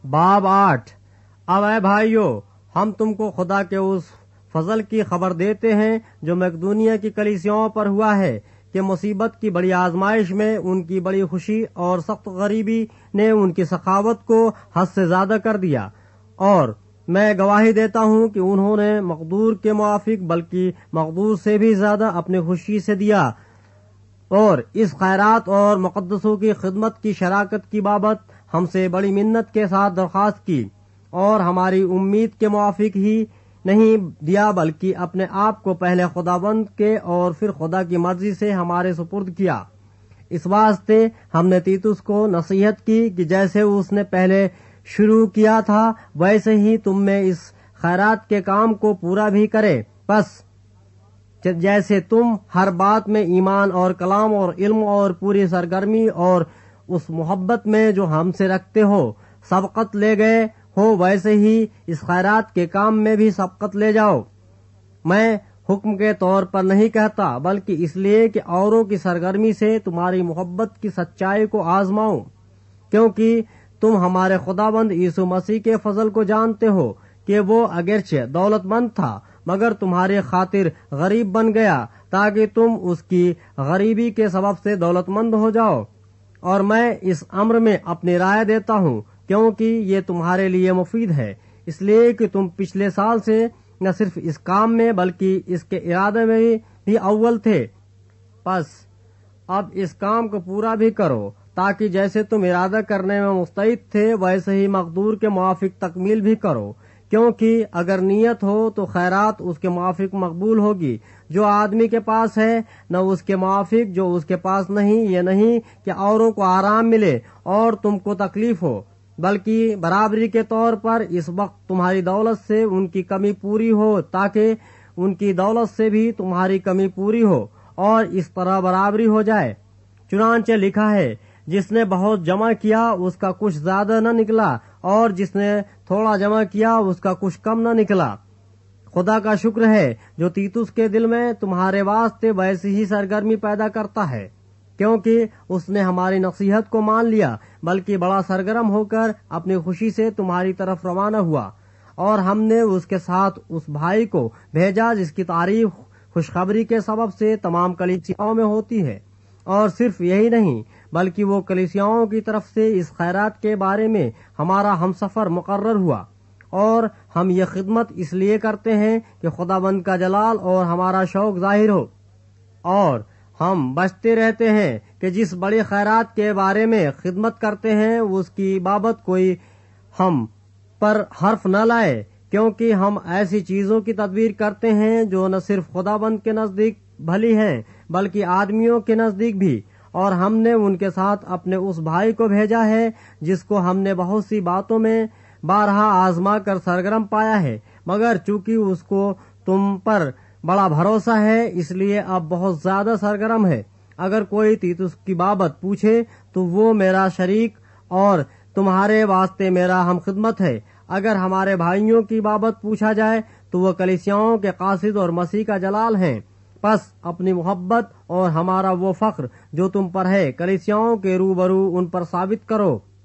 باب 8۔ اب اے بھائیو، ہم تم کو خدا کے اس فضل کی خبر دیتے ہیں جو مقدونیہ کی کلیسیاؤں پر ہوا ہے کہ مصیبت کی بڑی آزمائش میں ان کی بڑی خوشی اور سخت غریبی نے ان کی سخاوت کو حد سے زیادہ کر دیا، اور میں گواہی دیتا ہوں کہ انہوں نے مقدور کے موافق بلکہ مقدور سے بھی زیادہ اپنی خوشی سے دیا، اور اس خیرات اور مقدسوں کی خدمت کی شراکت کی بابت ہم سے بڑی منت کے ساتھ درخواست کی، اور ہماری امید کے موافق ہی نہیں دیا بلکہ اپنے آپ کو پہلے خداوند کے اور پھر خدا کی مرضی سے ہمارے سپرد کیا۔ اس واسطے ہم نے تیتس کو نصیحت کی کہ جیسے اس نے پہلے شروع کیا تھا ویسے ہی تم میں اس خیرات کے کام کو پورا بھی کرے۔ پس جیسے تم ہر بات میں ایمان اور کلام اور علم اور پوری سرگرمی اور اس محبت میں جو ہم سے رکھتے ہو سبقت لے گئے ہو، ویسے ہی اس خیرات کے کام میں بھی سبقت لے جاؤ۔ میں حکم کے طور پر نہیں کہتا بلکہ اس لیے کہ اوروں کی سرگرمی سے تمہاری محبت کی سچائی کو آزماؤں، کیونکہ تم ہمارے خداوند یسوع مسیح کے فضل کو جانتے ہو کہ وہ اگرچہ دولت مند تھا مگر تمہاری خاطر غریب بن گیا تاکہ تم اس کی غریبی کے سبب سے دولت مند ہو جاؤ۔ اور میں اس امر میں اپنی رائے دیتا ہوں کیونکہ یہ تمہارے لیے مفید ہے، اس لیے کہ تم پچھلے سال سے نہ صرف اس کام میں بلکہ اس کے ارادے میں بھی اول تھے۔ پس اب اس کام کو پورا بھی کرو تاکہ جیسے تم ارادہ کرنے میں مستعد تھے ویسے ہی مقدور کے موافق تکمیل بھی کرو، کیونکہ اگر نیت ہو تو خیرات اس کے موافق مقبول ہوگی جو آدمی کے پاس ہے، نہ اس کے موافق جو اس کے پاس نہیں۔ یہ نہیں کہ اوروں کو آرام ملے اور تم کو تکلیف ہو، بلکہ برابری کے طور پر اس وقت تمہاری دولت سے ان کی کمی پوری ہو تاکہ ان کی دولت سے بھی تمہاری کمی پوری ہو اور اس طرح برابری ہو جائے۔ چنانچہ لکھا ہے، جس نے بہت جمع کیا اس کا کچھ زیادہ نہ نکلا، اور جس نے تھوڑا جمع کیا اس کا کچھ کم نہ نکلا۔ خدا کا شکر ہے جو تیتس کے دل میں تمہارے واسطے ویسی ہی سرگرمی پیدا کرتا ہے، کیونکہ اس نے ہماری نصیحت کو مان لیا بلکہ بڑا سرگرم ہو کر اپنی خوشی سے تمہاری طرف روانہ ہوا، اور ہم نے اس کے ساتھ اس بھائی کو بھیجا جس کی تعریف خوشخبری کے سبب سے تمام کلیسیاؤں میں ہوتی ہے۔ اور صرف یہی نہیں بلکہ وہ کلیسیاؤں کی طرف سے اس خیرات کے بارے میں ہمارا ہمسفر مقرر ہوا، اور ہم یہ خدمت اس لیے کرتے ہیں کہ خداوند کا جلال اور ہمارا شوق ظاہر ہو، اور ہم بچتے رہتے ہیں کہ جس بڑی خیرات کے بارے میں خدمت کرتے ہیں اس کی بابت کوئی ہم پر حرف نہ لائے، کیونکہ ہم ایسی چیزوں کی تدبیر کرتے ہیں جو نہ صرف خداوند کے نزدیک بھلی ہیں بلکہ آدمیوں کے نزدیک بھی، اور ہم نے ان کے ساتھ اپنے اس بھائی کو بھیجا ہے جس کو ہم نے بہت سی باتوں میں بارہا آزما کر سرگرم پایا ہے، مگر چونکہ اس کو تم پر بڑا بھروسہ ہے اس لیے اب بہت زیادہ سرگرم ہے۔ اگر کوئی تیتس کی بابت پوچھے تو وہ میرا شریک اور تمہارے واسطے میرا ہم خدمت ہے۔ اگر ہمارے بھائیوں کی بابت پوچھا جائے تو وہ کلیسیاؤں کے قاصد اور مسیح کا جلال ہیں۔ پس اپنی محبت اور ہمارا وہ فخر جو تم پر ہے کلیسیاؤں کے روبرو ان پر ثابت کرو۔